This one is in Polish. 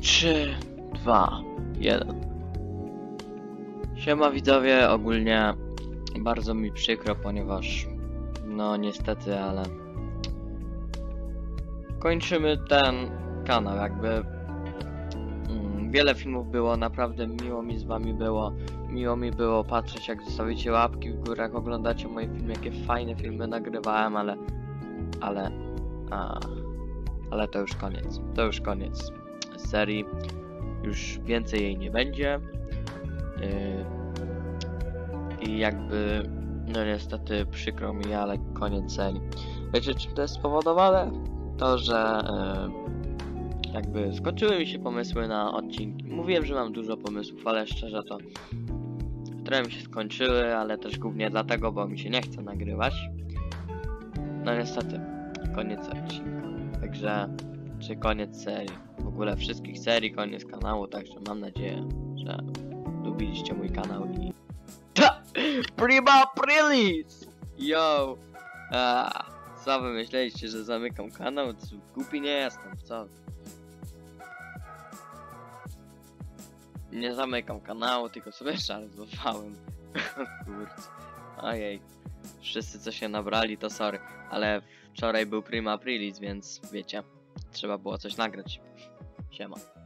3, 2, 1. Siema widzowie, ogólnie bardzo mi przykro, ponieważ no niestety, ale kończymy ten kanał, jakby wiele filmów było, naprawdę miło mi z wami było, miło mi było patrzeć, jak zostawicie łapki w górę, jak oglądacie moje filmy, jakie fajne filmy nagrywałem, ale to już koniec serii, już więcej jej nie będzie. I jakby, no niestety przykro mi, ale koniec serii. Wiecie, czym to jest spowodowane? To, że jakby skończyły mi się pomysły na odcinki. Mówiłem, że mam dużo pomysłów, ale szczerze to trochę mi się skończyły, ale też głównie dlatego, bo mi się nie chce nagrywać. No niestety, koniec odcinka. Także, czy koniec serii. W ogóle wszystkich serii, koniec kanału, także mam nadzieję, że lubiliście mój kanał i... Prima Aprilis! Yo! Co wy myśleliście, że zamykam kanał? Głupi nie jestem, co? Nie zamykam kanału, tylko sobie żart złapałem. Kurczę. Ojej. Wszyscy co się nabrali to sorry. Ale wczoraj był Prima Aprilis, więc wiecie. Trzeba było coś nagrać. Siema.